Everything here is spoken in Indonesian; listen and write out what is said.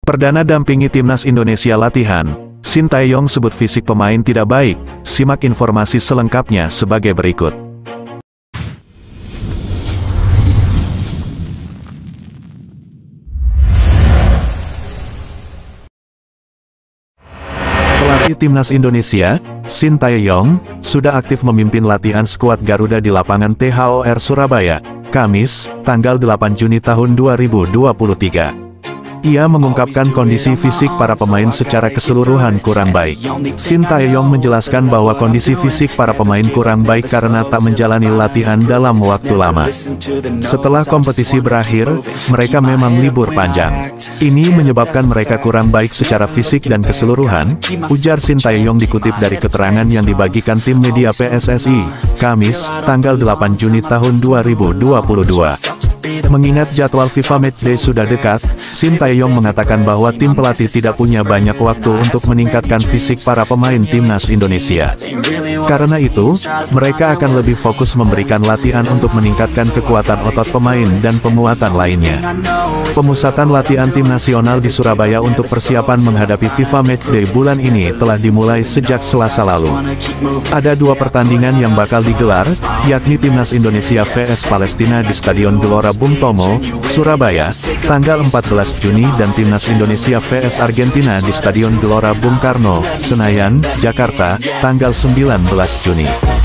Perdana dampingi timnas Indonesia latihan, Sintayong sebut fisik pemain tidak baik. Simak informasi selengkapnya sebagai berikut. Pelatih timnas Indonesia, Sintayong, sudah aktif memimpin latihan skuad Garuda di lapangan THOR Surabaya, Kamis, tanggal 8 Juni tahun 2023. Ia mengungkapkan kondisi fisik para pemain secara keseluruhan kurang baik. Sintayong menjelaskan bahwa kondisi fisik para pemain kurang baik karena tak menjalani latihan dalam waktu lama. Setelah kompetisi berakhir, mereka memang libur panjang. Ini menyebabkan mereka kurang baik secara fisik dan keseluruhan, ujar Sintayong dikutip dari keterangan yang dibagikan tim media PSSI, Kamis, tanggal 8 Juni tahun 2022. Mengingat jadwal FIFA Matchday sudah dekat, Sintayong mengatakan bahwa tim pelatih tidak punya banyak waktu untuk meningkatkan fisik para pemain timnas Indonesia. Karena itu, mereka akan lebih fokus memberikan latihan untuk meningkatkan kekuatan otot pemain dan penguatan lainnya. Pemusatan latihan tim nasional di Surabaya untuk persiapan menghadapi FIFA Matchday bulan ini telah dimulai sejak Selasa lalu. Ada dua pertandingan yang bakal digelar, yakni Timnas Indonesia vs Palestina di Stadion Gelora Bung Tomo, Surabaya, tanggal 14 Juni dan Timnas Indonesia vs Argentina di Stadion Gelora Bung Karno, Senayan, Jakarta, tanggal 19 Juni.